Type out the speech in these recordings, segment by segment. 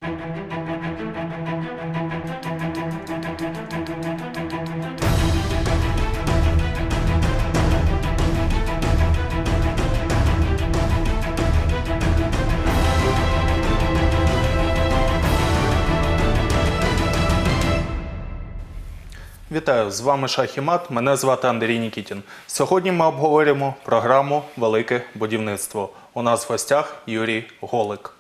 Вітаю, з вами Шах і Мат, мене звати Андрій Нікітін. Сьогодні ми обговоримо програму «Велике будівництво». У нас в гостях Юрій Голик.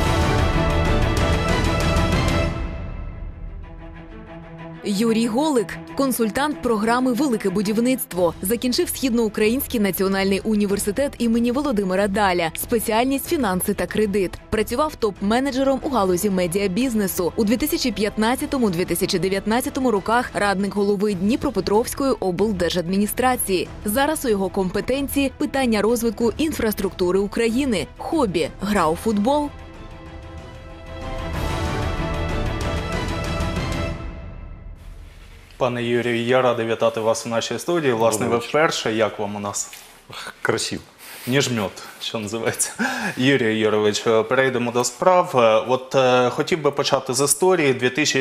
Юрій Голик – консультант програми «Велике будівництво». Закінчив Східноукраїнський національний університет імені Володимира Даля, спеціальність фінанси та кредит. Працював топ-менеджером у галузі медіабізнесу. У 2015-2019 роках радник голови Дніпропетровської облдержадміністрації. Зараз у його компетенції питання розвитку інфраструктури України. Хобі – гра у футбол. Пане Юрію, я радий вітати вас у нашій студії. Власне, ви вперше. Як вам у нас? Красиво. Ніж мед, що називається. Юрій Юрович, перейдемо до справ. Хотів би почати з історії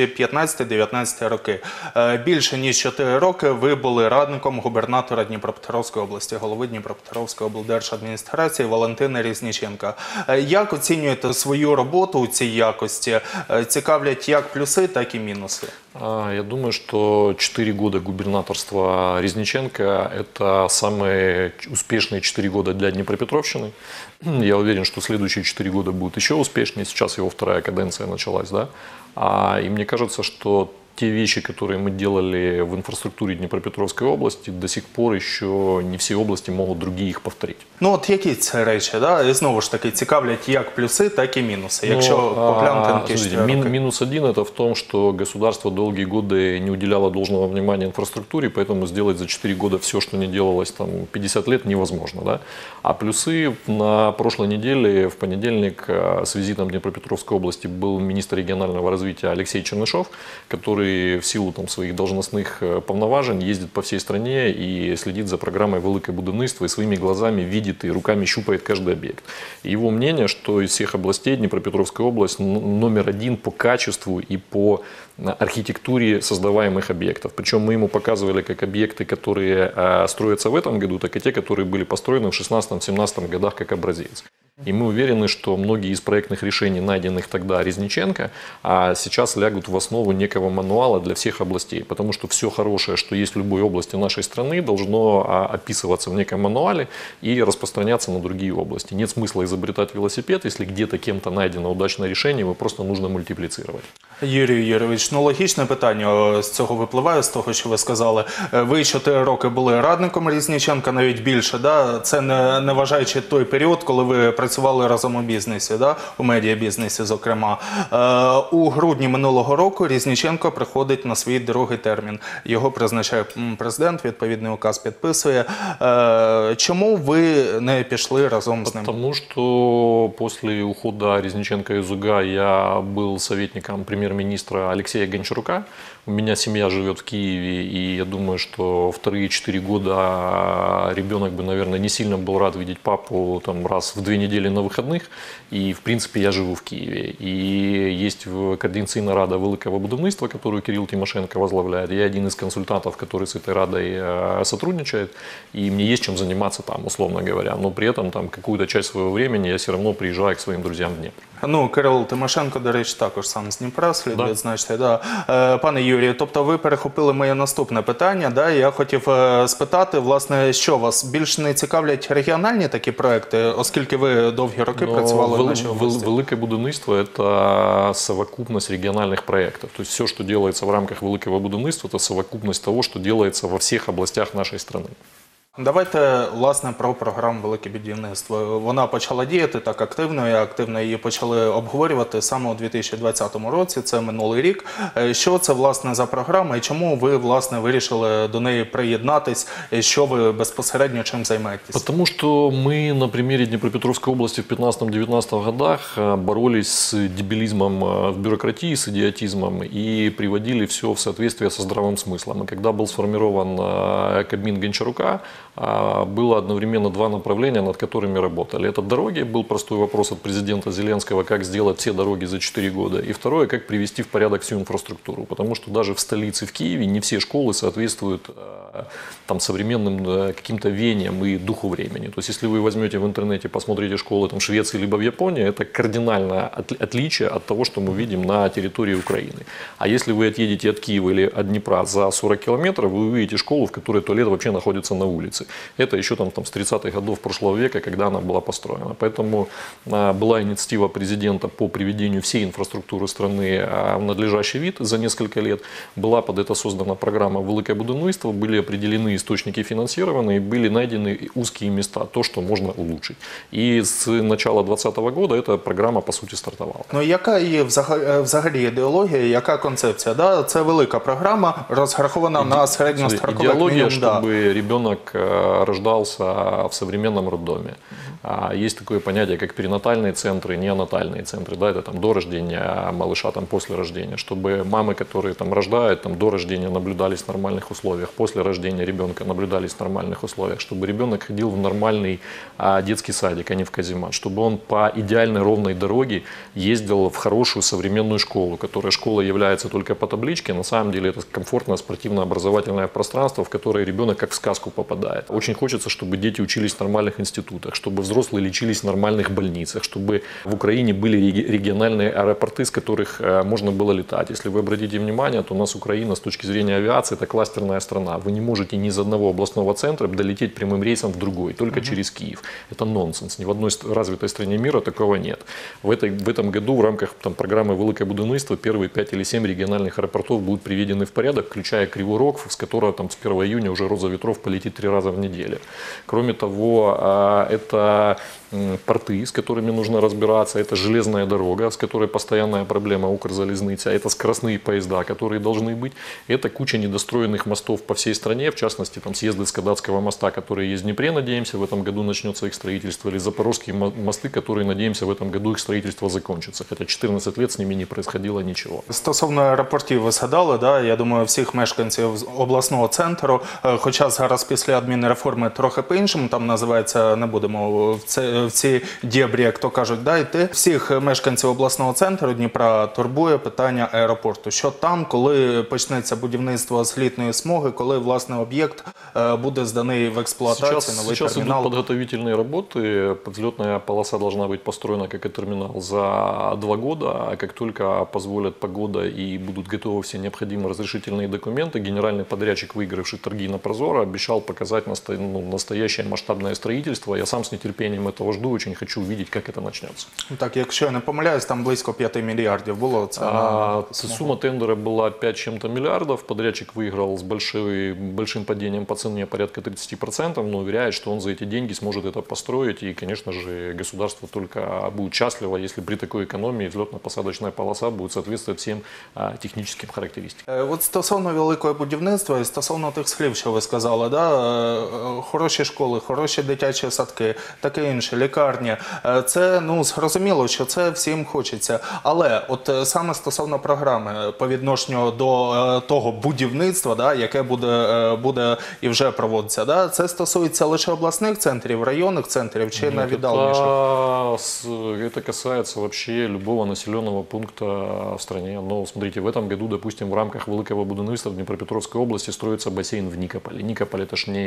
2015-2019 роки. Більше ніж 4 роки ви були радником губернатора Дніпропетровської області, голови Дніпропетровської облдержадміністрації Валентина Різніченка. Як оцінюєте свою роботу у цій якості? Цікавлять як плюси, так і мінуси. Я думаю, что 4 года губернаторства Резниченко – это самые успешные 4 года для Днепропетровщины. Я уверен, что следующие 4 года будут еще успешнее. Сейчас его вторая каденция началась, да? И мне кажется, что те вещи, которые мы делали в инфраструктуре Днепропетровской области, до сих пор еще не все области могут другие их повторить. Ну от які це речі, да? І знову ж таки цікавлять як плюси, так і мінуси. Якщо поглянути на ті 4 роки. Минус один – это в том, что государство долгие годы не уделяло должного внимания инфраструктуре, поэтому сделать за 4 года все, что не делалось там 50 лет, невозможно. Да? А плюсы – на прошлой неделе, в понедельник, с визитом в Днепропетровской области был министр регионального развития Алексей Чернышов, который в силу там, своих должностных повноважень ездит по всей стране и следит за программой «Велике будівництво» и своими глазами видит и руками щупает каждый объект. И его мнение, что из всех областей Днепропетровская область номер 1 по качеству и по архитектуре создаваемых объектов. Причем мы ему показывали как объекты, которые строятся в этом году, так и те, которые были построены в 16-17 годах как образец. И мы уверены, что многие из проектных решений, найденных тогда Резниченко, сейчас лягут в основу некого мануала для всех областей. Потому что все хорошее, что есть в любой области нашей страны, должно описываться в неком мануале и распространяться на другие области. Нет смысла изобретать велосипед, если где-то кем-то найдено удачное решение, его просто нужно мультиплицировать. Юрій Юрійович, логічне питання з цього випливає, з того, що ви сказали. Ви 4 роки були радником Різніченка, навіть більше, да? Це не вважаючи той період, коли ви працювали разом у бізнесі, да? У медіабізнесі, зокрема. У грудні минулого року Різніченко приходить на свій другий термін. Його призначає президент, відповідний указ підписує. Чому ви не пішли разом з ним? Потому что после ухода Резниченко из УГА я был советником премьер-министра Алексея Гончарука. У меня семья живет в Киеве, и я думаю, что вторые 4 года ребенок бы, наверное, не сильно был рад видеть папу там, раз в 2 недели на выходных. И, в принципе, я живу в Киеве. И есть Координаційна рада Великого будівництва, которую Кирилл Тимошенко возглавляет. Я один из консультантов, который с этой радой сотрудничает. И мне есть чем заниматься там, условно говоря. Но при этом там, какую-то часть своего времени я все равно приезжаю к своим друзьям в Дніпро. Ну, Кирилл Тимошенко, до речі, також сам з Дніпра, слід відзначити. Да. Пане Юрію, тобто ви перехопили моє наступне питання. Да? Я хотів спитати, власне, що вас більш не цікавлять регіональні такі проекти, оскільки ви довгі роки працювали в нашій області? Велике будівництво – это совокупность региональных проектов. То есть все, что делается в рамках Великого будівництва, это совокупность того, что делается во всех областях нашей страны. Давайте, власне, про програму «Велике будівництво». Вона почала діяти так активно, і активно її почали обговорювати саме у 2020 році, це минулий рік. Що це, власне, за програма і чому ви, власне, вирішили до неї приєднатись, що ви безпосередньо чим займаєтесь? Потому что мы на примере Днепропетровской области в 15-19 годах боролись с дебилизмом в бюрократии, с идиотизмом и приводили все в соответствие со здравым смыслом. И когда был сформирован Кабмин Гончарука, было одновременно два направления, над которыми работали. Это дороги, был простой вопрос от президента Зеленского, как сделать все дороги за 4 года. И второе, как привести в порядок всю инфраструктуру. Потому что даже в столице, в Киеве, не все школы соответствуют там, современным каким-то веяниям и духу времени. То есть, если вы возьмете в интернете, посмотрите школы там, в Швеции либо в Японии, это кардинальное отличие от того, что мы видим на территории Украины. А если вы отъедете от Киева или от Днепра за 40 километров, вы увидите школу, в которой туалет вообще находится на улице. Это еще там, с 30-х годов прошлого века, когда она была построена. Поэтому была инициатива президента по приведению всей инфраструктуры страны в надлежащий вид за несколько лет. Была под это создана программа «Великое будівництво», были определены источники финансирования, были найдены узкие места, то, что можно улучшить. И с начала 2020 года эта программа, по сути, стартовала. Ну, яка є взагалі ідеологія, яка концепція? Да? Це велика програма, розрахована на середньостроковий идеология, минимум. чтобы ребенок рождался в современном роддоме. Есть такое понятие, как перинатальные центры, неонатальные центры. Да, это там до рождения малыша, там после рождения. Чтобы мамы, которые там рождают, там до рождения наблюдались в нормальных условиях, после рождения ребенка наблюдались в нормальных условиях. Чтобы ребенок ходил в нормальный детский садик, а не в каземат. Чтобы он по идеальной ровной дороге ездил в хорошую современную школу, которая школа является только по табличке. На самом деле это комфортное спортивно-образовательное пространство, в которое ребенок как в сказку попадает. Очень хочется, чтобы дети учились в нормальных институтах, чтобы взрослые лечились в нормальных больницах, чтобы в Украине были региональные аэропорты, с которых можно было летать. Если вы обратите внимание, то у нас Украина с точки зрения авиации это кластерная страна. Вы не можете ни из одного областного центра долететь прямым рейсом в другой, только через Киев. Это нонсенс. Ни в одной развитой стране мира такого нет. В этом году в рамках там, программы «Великое будівництво» первые 5 или 7 региональных аэропортов будут приведены в порядок, включая Кривой Рог, с которого там, с 1 июня уже «Роза ветров» полетит 3 раза в неделю. Кроме того, это порты, с которыми нужно разбираться, это железная дорога, с которой постоянная проблема Укрзалезницы, это скоростные поезда, которые должны быть, это куча недостроенных мостов по всей стране, в частности, там съезды Скадатского моста, который есть в Днепре, надеемся, в этом году начнется их строительство, или запорожские мосты, которые, надеемся, в этом году их строительство закончится, хотя 14 лет с ними не происходило ничего. Стосовно аеропортів ви згадали, да? Я думаю, всіх мешканців обласного центру, хоча зараз після адмінреформи трохи по-іншому, там називається, не будемо в ці дєбрі, як то кажуть, да, йти. Всіх мешканців обласного центру Дніпра турбує питання аеропорту. Що там, коли почнеться будівництво злітної смуги, коли, власне, об'єкт буде зданий в експлуатацію, новий термінал? Сейчас идут подготовительные работы. Взлетная полоса должна быть построена, как и терминал, за 2 года. А как только позволят погода и будут готовы все необходимые разрешительные документы, генеральный подрядчик, выигравший торги на Прозоро, обещал показать настоящее масштабное строительство. Я сам с нетерпением этого жду, очень хочу увидеть, как это начнется. Так, якщо я не помиляюсь, там близько 5 мільярдів було. Сумма тендера была 5 чем-то миллиардов. Подрядчик выиграл с большим падением по цене, порядка 30%, но уверяет, что он за эти деньги сможет это построить. И, конечно же, государство только будет счастливо, если при такой экономии взлетно-посадочная полоса будет соответствовать всем техническим характеристикам. От стосовно великого будівництва і стосовно тих слів, що ви сказали, да? Хороші школи, хороші дитячі садки, таке інше, лікарні. Це, ну, зрозуміло, що це всім хочеться. Але от саме стосовно програми по відношенню до того будівництва, да, яке буде і вже проводиться, да? Це стосується лише обласних центрів, районних центрів чи найвіддаленіших? Это касается вообще любого населенного пункта в стране. Но смотрите, в этом году, допустим, в рамках Великого будівництва в Днепропетровской области строится бассейн в Никополе. Никополь это ж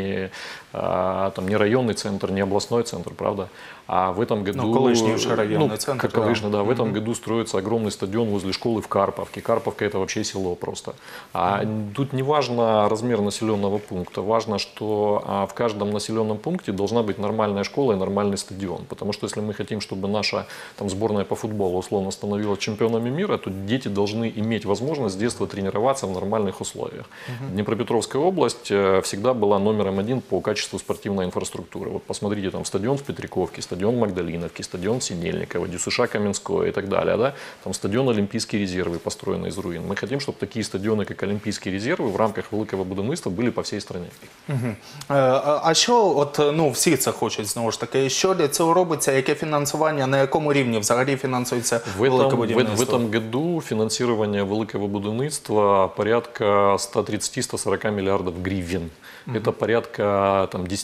не районный центр, не областной центр, правда? А в этом году... колишний уже районный центр. Как колишний, да. В этом году строится огромный стадион возле школы в Карповке. Карповка это вообще село просто. Тут не важно размер населенного пункта, важно, что в каждом населенном пункте должна быть нормальная школа и нормальный стадион. Потому что если мы хотим, чтобы наша там, сборная по футболу условно становилась чемпионами мира, то дети должны иметь возможность с детства тренироваться в нормальных условиях. Днепропетровская область всегда была номером 1 по качеству спортивной инфраструктуры. Вот посмотрите, там стадион, в Петриковке, стадион в Магдалиновке, стадион в Синельниково, ДЮСШ Каменское и так далее, да? Там стадион Олимпийские резервы, построенный из руин. Мы хотим, чтобы такие стадионы, как Олимпийские резервы, в рамках великого будівництва были по всей стране. А що, от, ну, всі це хочуть, знову ж таки, що для цього робиться, яке фінансування, на якому рівні взагалі фінансується велике В будівництво? этом году финансирование великого будівництва порядка 130-140 миллиардов гривен. Это порядка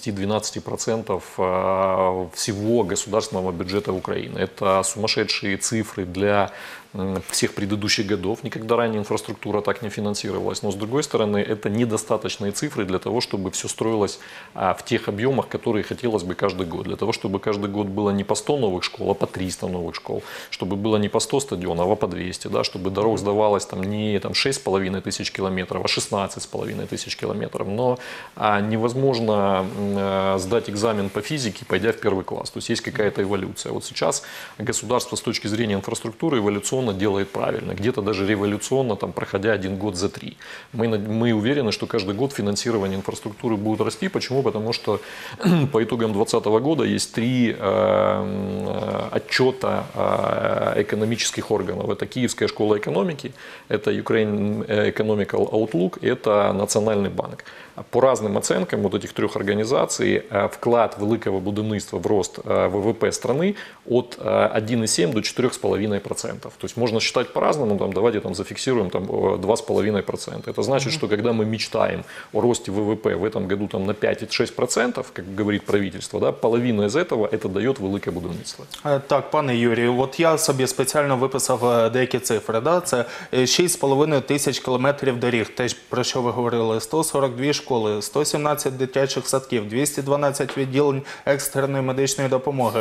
10-12% всего государственного бюджета Украины. Это сумасшедшие цифры для всех предыдущих годов. Никогда ранее инфраструктура так не финансировалась. Но с другой стороны, это недостаточные цифры для того, чтобы все строилось в тех объемах, которые хотелось бы каждый год. Для того, чтобы каждый год было не по 100 новых школ, а по 300 новых школ. Чтобы было не по 100 стадионов, а по 200. Да? Чтобы дорог сдавалось не 6,5 тысяч километров, а 16,5 тысяч километров. Но невозможно сдать экзамен по физике, пойдя в первый класс. То есть какая-то эволюция. Вот сейчас государство с точки зрения инфраструктуры эволюционно делает правильно. Где-то даже революционно, проходя 1 год за 3. Мы уверены, что каждый год финансирование инфраструктуры будет расти. Почему? Потому что по итогам 2020 года есть 3 отчета экономических органов. Это Киевская школа экономики, это Ukraine Economical Outlook, это Национальный банк. По разным оценкам вот этих 3 организаций вклад великого будівництва в рост ВВП страны от 1,7 до 4,5%. То есть можно считать по-разному, давайте зафиксируем 2,5%. Это значит, что когда мы мечтаем о росте ВВП в этом году на 5-6%, как говорит правительство, да, половина из этого это дает велике будівництво. Так, пане Юрію, от я собі спеціально виписав деякі цифри. Да? Це 6,5 тисяч кілометрів доріг, те, про що ви говорили, 142 школи, 117 дитячих садків, 212 відділень екстреної медичної допомоги,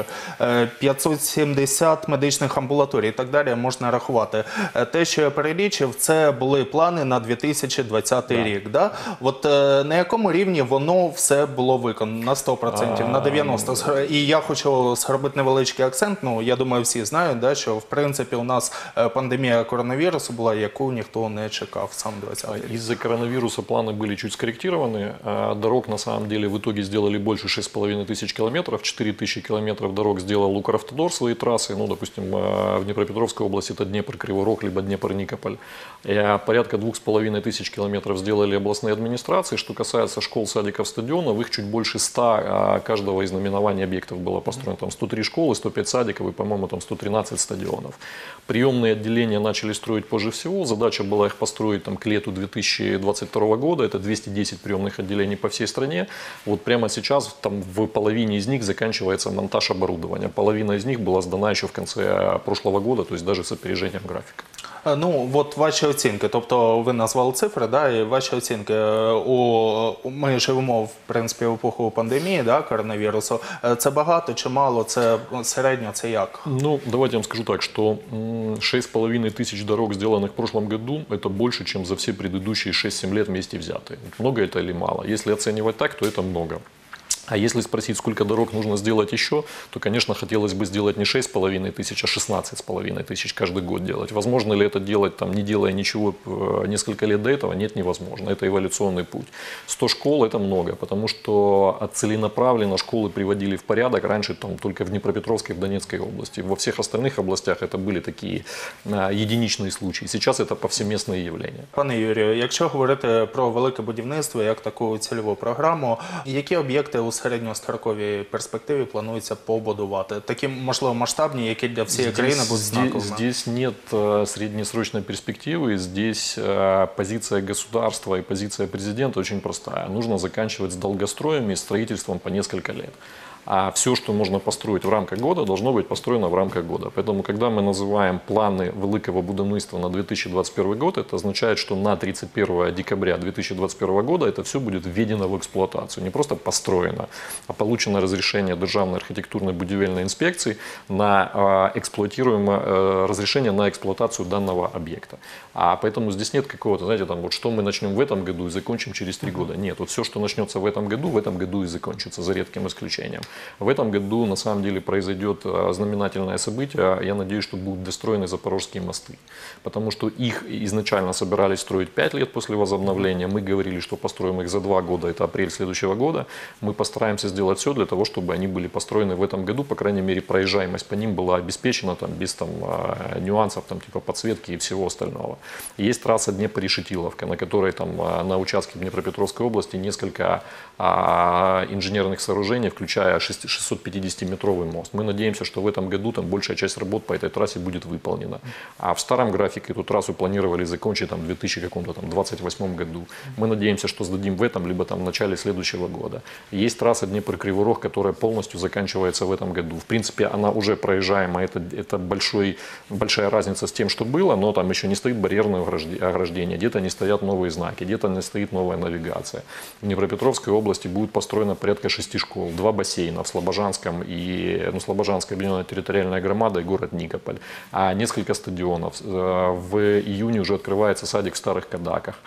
570 медичних амбулаторій і так далі можна рахувати. Те, що я перелічив, це були плани на 2020 рік. Да? От на якому рівні воно все було виконано? На 100%, на 90%? І я хочу зробити невеличкий акцент. Ну, я думаю, всі знають, да, що в принципі у нас пандемія коронавірусу була, яку ніхто не чекав сам 2020 рік. Из-за коронавируса планы были чуть скорректированы. Дорог на самом деле в итоге сделали больше 6,5 тысяч километров. 4 тысячи километров дорог сделал Укравтодор свои трассы. Ну, допустим, в Днепропетровской области это Днепр, Кривой Рог, либо Днепр, Никополь. Порядка 2,5 тысяч километров сделали областные администрации. Что касается школ, садиков, стадионов, их чуть больше 100 каждого из наименований объектов было построено. Там 103 школы, 105 садиков и, по-моему, 113 стадионов. Приемные отделения начали строить позже всего. Задача была их построить к лету 2022 года. Это 210 приемных отделений по всей стране. Вот прямо сейчас в половине из них заканчивается монтаж оборудования. Половина из них была сдана еще в конце прошлого года, то есть даже с опережением графика. Ну, от ваші оцінки, тобто ви назвали цифри, да, і ваші оцінки, ми живемо, в принципі, в епоху пандемії, да, коронавірусу, це багато чи мало, це середньо, це як? Ну, давайте я вам скажу так, что 6,5 тысяч дорог, сделанных в прошлом году, это больше, чем за все предыдущие 6-7 лет вместе взятые. Много это или мало? Если оценивать так, то это много. А если спросить, сколько дорог нужно сделать еще, то, конечно, хотелось бы сделать не 6,5 тысяч, а 16,5 тысяч каждый год делать. Возможно ли это делать, не делая ничего несколько лет до этого? Нет, невозможно. Это эволюционный путь. 100 школ – это много, потому что целенаправленно школы приводили в порядок раньше только в Днепропетровской, в Донецкой области. Во всех остальных областях это были такие единичные случаи. Сейчас это повсеместное явление. Пане Юрію, якщо говорити про велике будівництво як таку цільову програму, які об'єкти у середньостроковій перспективі планується побудувати? Такі, можливо, масштабні, які для всієї країни будуть знаковими? Здесь нет среднесрочной перспективы. Здесь позиция государства и позиция президента очень простая. Нужно заканчивать с долгостроями и строительством по несколько лет. А все, что можно построить в рамках года, должно быть построено в рамках года. Поэтому, когда мы называем планы великого будівництва на 2021 год, это означает, что на 31 декабря 2021 года это все будет введено в эксплуатацию. Не просто построено, а получено разрешение Державной архитектурно-будівельной инспекции на разрешение на эксплуатацию данного объекта. А поэтому здесь нет какого-то, знаете, что мы начнем в этом году и закончим через 3 года. Нет, все, что начнется в этом году и закончится, за редким исключением. В этом году на самом деле произойдет знаменательное событие. Я надеюсь, что будут достроены запорожские мосты. Потому что их изначально собирались строить 5 лет после возобновления. Мы говорили, что построим их за 2 года, это апрель следующего года. Мы постараемся сделать все для того, чтобы они были построены в этом году. По крайней мере, проезжаемость по ним была обеспечена без нюансов типа подсветки и всего остального. Есть трасса Днепр-Решетиловка, на которой на участке Днепропетровской области несколько инженерных сооружений, включая 650-метровый мост. Мы надеемся, что в этом году большая часть работ по этой трассе будет выполнена. А в старом графике эту трассу планировали закончить в 2028 году. Мы надеемся, что сдадим в этом, либо в начале следующего года. Есть трасса Днепр-Кривой Рог, которая полностью заканчивается в этом году. В принципе, она уже проезжаема. Это большая разница с тем, что было, но там еще не стоит барьерное ограждение, где-то не стоят новые знаки, где-то не стоит новая навигация. В Днепропетровской области будет построено порядка 6 школ, 2 бассейна в Слобожанском и Слобожанская объединенная территориальная громада и город Никополь, несколько стадионов. В июне уже открывается садик в Старых Кадаках.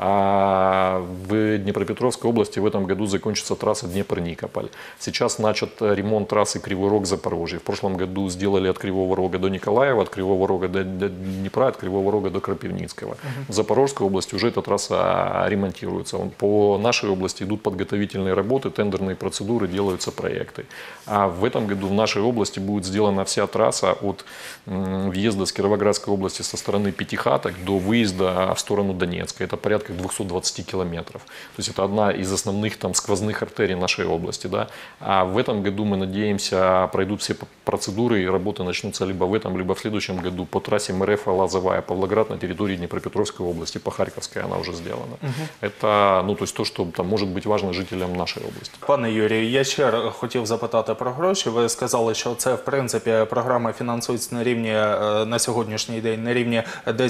В Днепропетровской области в этом году закончится трасса Днепр-Никополь. Сейчас начат ремонт трассы Кривой Рог-Запорожье. В прошлом году сделали от Кривого Рога до Николаева, от Кривого Рога до Днепра, от Кривого Рога до Крапивницкого. В Запорожской области уже эта трасса ремонтируется. По нашей области идут подготовительные работы, тендерные процедуры, делаются проекты. А в этом году в нашей области будет сделана вся трасса от въезда с Кировоградской области со стороны Пятихаток до выезда в сторону Донецка. Это порядка 220 километров. То есть это одна из основных сквозных артерий нашей области. Да? А в этом году мы надеемся, пройдут все процедуры и работы начнутся либо в этом, либо в следующем году по трассе МРФ-Лозовая Павлоград на территории Днепропетровской области, по Харьковской она уже сделана. Это то, що може бути важливо жителям нашої області. Пане Юрію, я ще хотів запитати про гроші. Ви сказали, що це, в принципі, програма фінансується на рівні, на сьогоднішній день, на рівні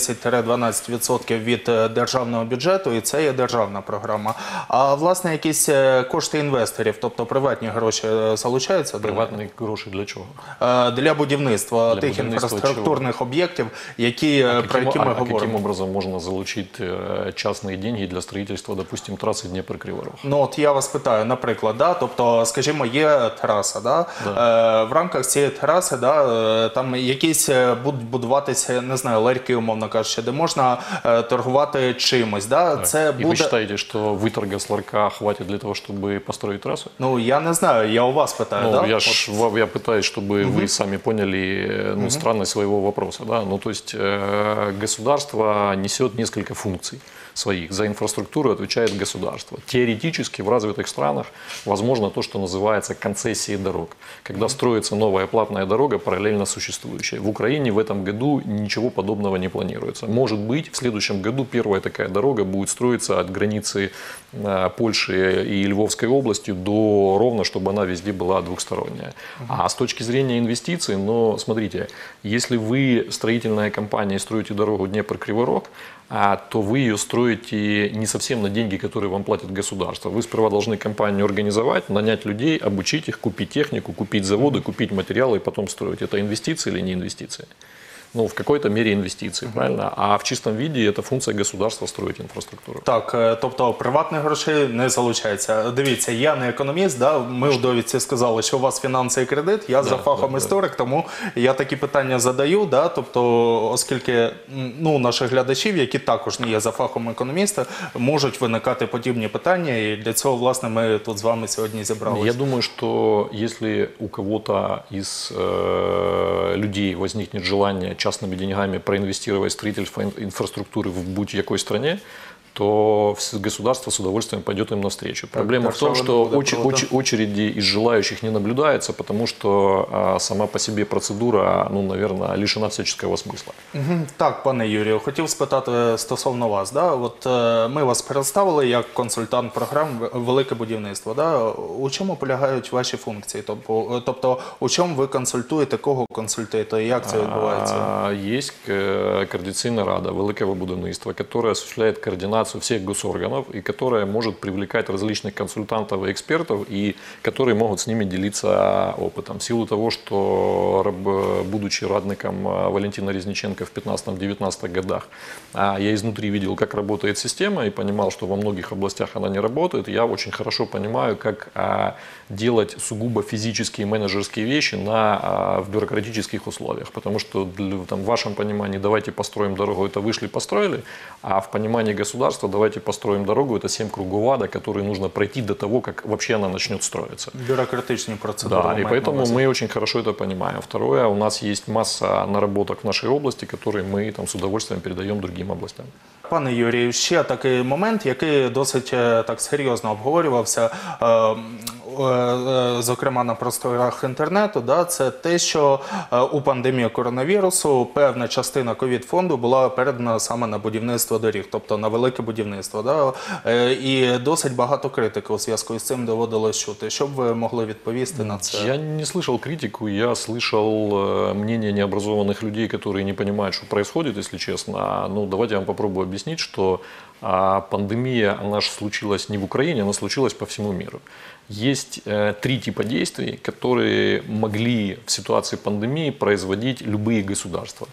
10-12% від державного бюджету, і це є державна програма. А, власне, якісь кошти інвесторів, тобто приватні гроші залучаються? Приватні гроші для чого? Для будівництва тих інфраструктурних об'єктів, про які ми говоримо. Каким образом можна залучити частні гроші для будівництва, допустим, траси Дніпро-Кривий Рог? От я вас питаю, наприклад, тобто, скажімо, є траса, в рамках цієї траси, там якісь будуть будуватися, не знаю, ларьки, умовно кажучи, де можна торгувати чимось, це буде... І ви вважаєте, що виторга з ларька хватить для того, щоб построїти трасу? Я не знаю, я у вас питаю, Я пытаюсь, чтобы вы сами поняли странность своего вопроса. То есть государство несет несколько функций своих. За инфраструктуру отвечает государство. Теоретически в развитых странах возможно то, что называется концессией дорог. Когда строится новая платная дорога, параллельно существующая. В Украине в этом году ничего подобного не планируется. Может быть, в следующем году первая такая дорога будет строиться от границы Польши и Львовской области до ровно, чтобы она везде была двухсторонняя. А с точки зрения инвестиций, смотрите, если вы, строительная компания, строите дорогу Днепр-Кривой Рог, то вы ее строите не совсем на деньги, которые вам платит государство. Вы сперва должны компанию организовать, нанять людей, обучить их, купить технику, купить заводы, купить материалы и потом строить. Это инвестиции или не инвестиции? В какой-то мере інвестиції, правильно? А в чистому віді це функція государства строїть інфраструктуру. Так, тобто приватних грошей не залучається. Дивіться, я не економіст, ми в довідці сказали, що у вас фінанси і кредит, я за фахом історик, тому я такі питання задаю, тобто, оскільки наших глядачів, які також не є за фахом економіста, можуть виникати подібні питання, і для цього, власне, ми тут з вами сьогодні зібралися. Я думаю, що якщо у кого-то із людей возникне желание частными деньгами проинвестировать в строительство инфраструктуры в будь-якой стране, то государство с удовольствием пойдет им навстречу. Проблема в том, что очереди из желающих не наблюдается, потому что сама по себе процедура, наверное, лишена всяческого смысла. Так, пане Юрію, хотів спитати стосовно вас. От ми вас представили як консультант програм «Велике будівництво». У чому полягають ваші функції? Тобто, у чому ви консультуєте, кого консультуєте і як це відбувається? Є координаційна рада «Великого будівництва», яка осуществляє координацію координацию всех госорганов, и которая может привлекать различных консультантов и экспертов, и которые могут с ними делиться опытом. В силу того, что, будучи радником Валентина Резниченко в 15-19 годах, я изнутри видел, как работает система, и понимал, что во многих областях она не работает. Я очень хорошо понимаю, как делать сугубо физические менеджерские вещи в бюрократических условиях. Потому что в вашем понимании давайте построим дорогу, это вышли, построили, а в понимании государства давайте построим дорогу, это 7 кругов ада, которые нужно пройти до того, как вообще она начнет строиться. Бюрократичные процедуры. Да, и поэтому мы очень хорошо это понимаем. Второе, у нас есть масса наработок в нашей области, которые мы с удовольствием передаем другим областям. Пане Юрію, ще такий момент, який досить так серйозно обговорювався, зокрема на просторах інтернету, це те, що у пандемію коронавірусу певна частина ковід-фонду була передана саме на будівництво доріг, тобто на велике будівництво. І досить багато критики у зв'язку з цим доводилось чути. Що б ви могли відповісти на це? Я не слышал критику, я слышал мнение необразованных людей, которые не понимают, что происходит, если честно. Ну, давайте я вам попробую объяснить, что пандемия, она же случилась не в Украине, она случилась по всему миру. Есть 3 типа действий, которые могли в ситуации пандемии производить любые государства.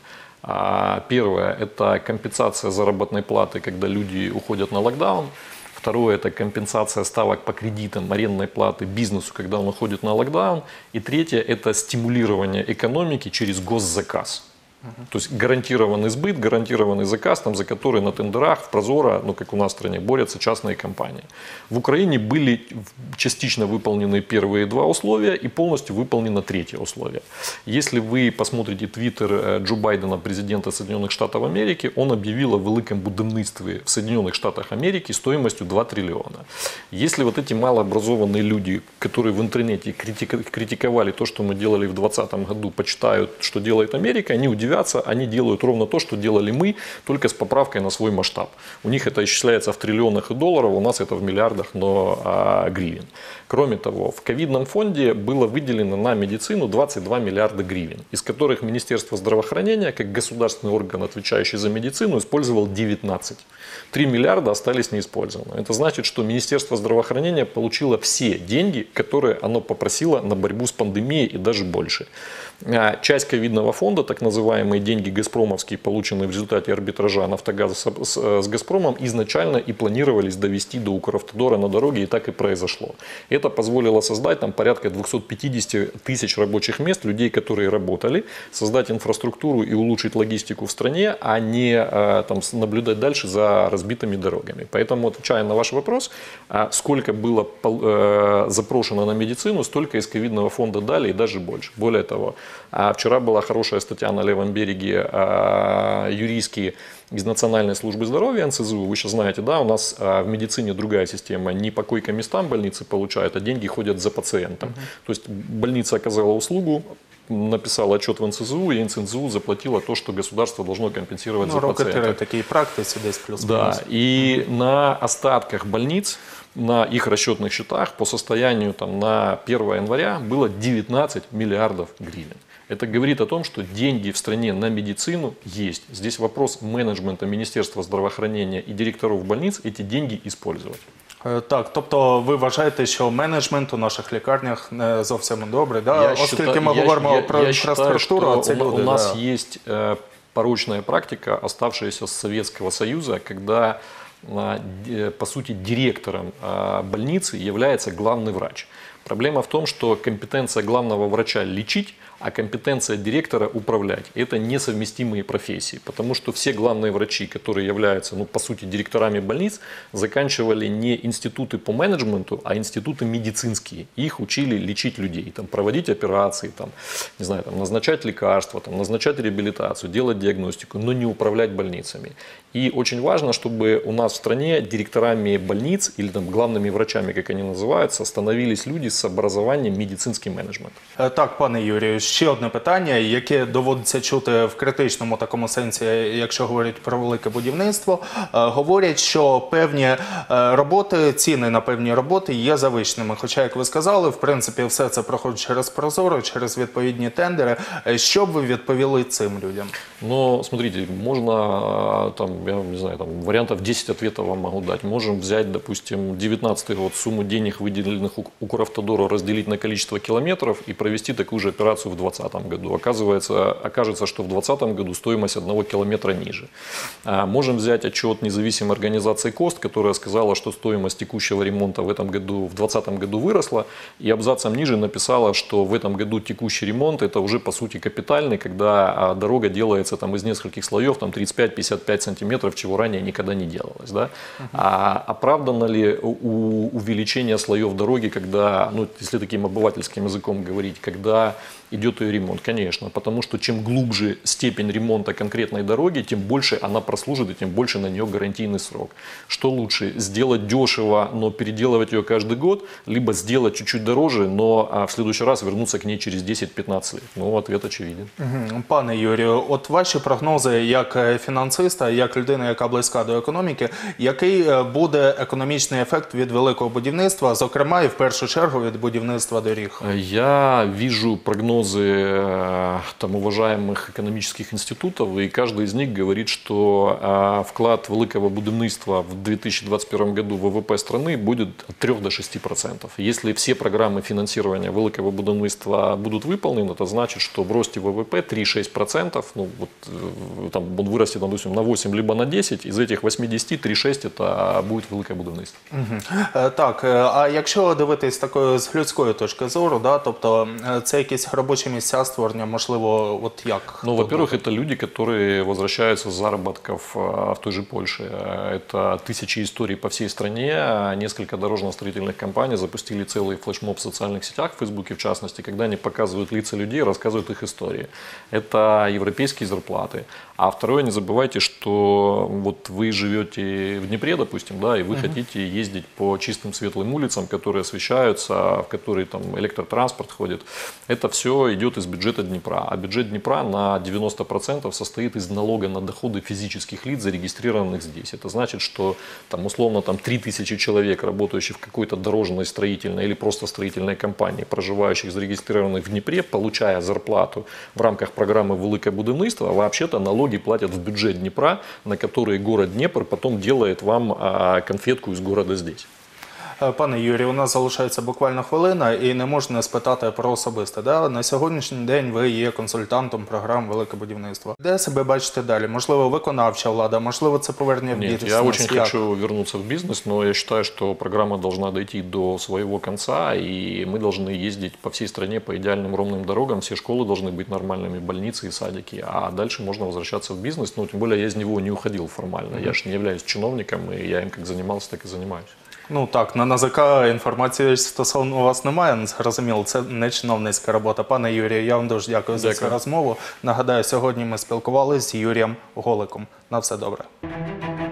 Первое – это компенсация заработной платы, когда люди уходят на локдаун. Второе – это компенсация ставок по кредитам, арендной платы бизнесу, когда он уходит на локдаун. И третье – это стимулирование экономики через госзаказ. То есть гарантированный сбыт, гарантированный заказ, за который на тендерах, в Прозоро, как у нас в стране, борются частные компании. В Украине были частично выполнены первые 2 условия и полностью выполнено 3-е условие. Если вы посмотрите твиттер Джо Байдена, президента Соединенных Штатов Америки, он объявил о великом будівництві в Соединенных Штатах Америки стоимостью 2 триллиона. Если вот эти малообразованные люди, которые в интернете критиковали то, что мы делали в 2020 году, почитают, что делает Америка, они удивятся, они делают ровно то, что делали мы, только с поправкой на свой масштаб. У них это исчисляется в триллионах долларов, у нас это в миллиардах, но гривен. Кроме того, в ковидном фонде было выделено на медицину 22 миллиарда гривен, из которых Министерство здравоохранения, как государственный орган, отвечающий за медицину, использовал 19. 3 миллиарда остались неиспользованы. Это значит, что Министерство здравоохранения получило все деньги, которые оно попросило на борьбу с пандемией и даже больше. Часть ковидного фонда, так называемые деньги газпромовские, полученные в результате арбитража Нафтогаза с Газпромом, изначально и планировались довести до Укравтодора на дороге, и так и произошло. Это позволило создать порядка 250 тысяч рабочих мест, людей, которые работали, создать инфраструктуру и улучшить логистику в стране, а не наблюдать дальше за разбитыми дорогами. Поэтому, отвечая на ваш вопрос, сколько было запрошено на медицину, столько из ковидного фонда дали и даже больше. Более того, вчера была хорошая статья на левом береге, юристские из Национальной службы здоровья НСЗУ. Вы сейчас знаете, да, у нас в медицине другая система. Не по койко-местам больницы получают, а деньги ходят за пациентом. То есть больница оказала услугу, написала отчет в НСЗУ, и НСЗУ заплатила то, что государство должно компенсировать за пациента. Роки такие практики здесь плюс-минус. Да, и на остатках больниц, на их расчетных счетах по состоянию на 1 января было 19 миллиардов гривен. Это говорит о том, что деньги в стране на медицину есть. Здесь вопрос менеджмента Министерства здравоохранения и директоров больниц эти деньги использовать. Так, тобто ви вважаєте, що менеджмент у наших лікарнях не зовсім добрий, да? Оскільки ми говоримо про інфраструктуру, а це люди. У нас есть порочная практика, оставшаяся с Советского Союза, когда, по сути, директором больницы является главный врач. Проблема в том, что компетенция главного врача лечить, а компетенция директора управлять. Это несовместимые профессии, потому что все главные врачи, которые являются, по сути, директорами больниц, заканчивали не институты по менеджменту, а институты медицинские. Их учили лечить людей, проводить операции, не знаю, назначать лекарства, назначать реабилитацию, делать диагностику, но не управлять больницами. И очень важно, чтобы у нас в стране директорами больниц или главными врачами, как они называются, становились люди люди с образованием медицинский менеджмент. Так, пане Юрію, ще одне питання, яке доводиться чути в критичному такому сенсі, якщо говорять про велике будівництво. Говорять, що певні роботи, ціни на певні роботи є завищеними. Хоча, як ви сказали, в принципі, все це проходить через Прозоро, через відповідні тендери. Що б ви відповіли цим людям? Но, смотрите, можно, там, я не знаю, там, вариантов 10 ответов вам могу дать. Можем взять, допустим, 19 год, сумму денег, выделенных Укравтодору, разделить на количество километров и провести такую же операцию в 2020 году. Окажется, что в 2020 году стоимость 1 километра ниже. Можем взять отчет независимой организации КОСТ, которая сказала, что стоимость текущего ремонта в 2020 году выросла, и абзацем ниже написала, что в этом году текущий ремонт это уже по сути капитальный, когда дорога делается там, из нескольких слоев, там 35-55 сантиметров, чего ранее никогда не делалось. Да? Оправдано ли увеличение слоев дороги, когда, ну, если таким обывательским языком говорить, когда идет ее ремонт? Конечно, потому что чем глубже степень ремонта конкретной дороги, тем больше она прослужит и тем больше на нее гарантийный срок. Что лучше, сделать дешево, но переделывать ее каждый год, либо сделать чуть-чуть дороже, но в следующий раз вернуться к ней через 10-15 лет? Ну, ответ очевиден. Пане Юрію, от ваші прогнози як фінансиста, як людина, яка близька до економіки, який буде економічний ефект від великого будівництва, зокрема і в першу чергу від будівництва доріг? Я вижу прогнозы там, уважаемых экономических институтов, и каждый из них говорит, что вклад великого будівництва в 2021 году в ВВП страны будет от 3 до 6%. Если все программы финансирования великого будівництва будут выполнены, это значит, что в росте ВВП 3-6%, ну, вот, там, он вырастет, допустим, на 8 либо на 10, из этих 80 3-6 это будет велике будівництво. Так, а якщо дивитись такої з людської точки зору, да, тобто це якісь робочі місця створення, можливо, от як? Ну, во-первых, это люди, которые возвращаются с заработков в той же Польше. Это тысячи историй по всей стране. Несколько дорожно-строительных компаний запустили целый флешмоб в социальных сетях, в Фейсбуке в частности, когда они показывают лица людей, рассказывают их истории. Это европейские зарплаты. А второе, не забывайте, что вот вы живете в Днепре, допустим, да, и вы хотите ездить по чистым светлым улицам, которые освещаются, в которые там электротранспорт ходит. Это все идет из бюджета Днепра. А бюджет Днепра на 90% состоит из налога на доходы физических лиц, зарегистрированных здесь. Это значит, что там, условно 3000 человек, работающих в какой-то дорожной, строительной или просто строительной компании, проживающих, зарегистрированных в Днепре, получая зарплату в рамках программы «Великое будівництво», вообще-то налоги платят в бюджет Днепра, на который город Днепр потом делает вам конфетку из города здесь. Пане Юрію, у нас залишається буквально хвилина і не можна не спитати про особисте. Да? На сьогоднішній день ви є консультантом програм «Велике будівництво». Де себе бачите далі? Можливо, виконавча влада, можливо, це повернення в бізнес? Нет, я очень хочу вернуться в бизнес, но я считаю, что программа должна дойти до своего конца, и мы должны ездить по всей стране по идеальным ровным дорогам, все школы должны быть нормальными, больницы и садики, а дальше можно возвращаться в бизнес, но тем более я из него не уходил формально, я же не являюсь чиновником, и я им как занимался, так и занимаюсь. Ну так, на НАЗК інформації стосовно вас немає, зрозуміло, це не чиновницька робота. Пане Юрію, я вам дуже дякую за цю розмову. Нагадаю, сьогодні ми спілкувалися з Юрієм Голиком. На все добре.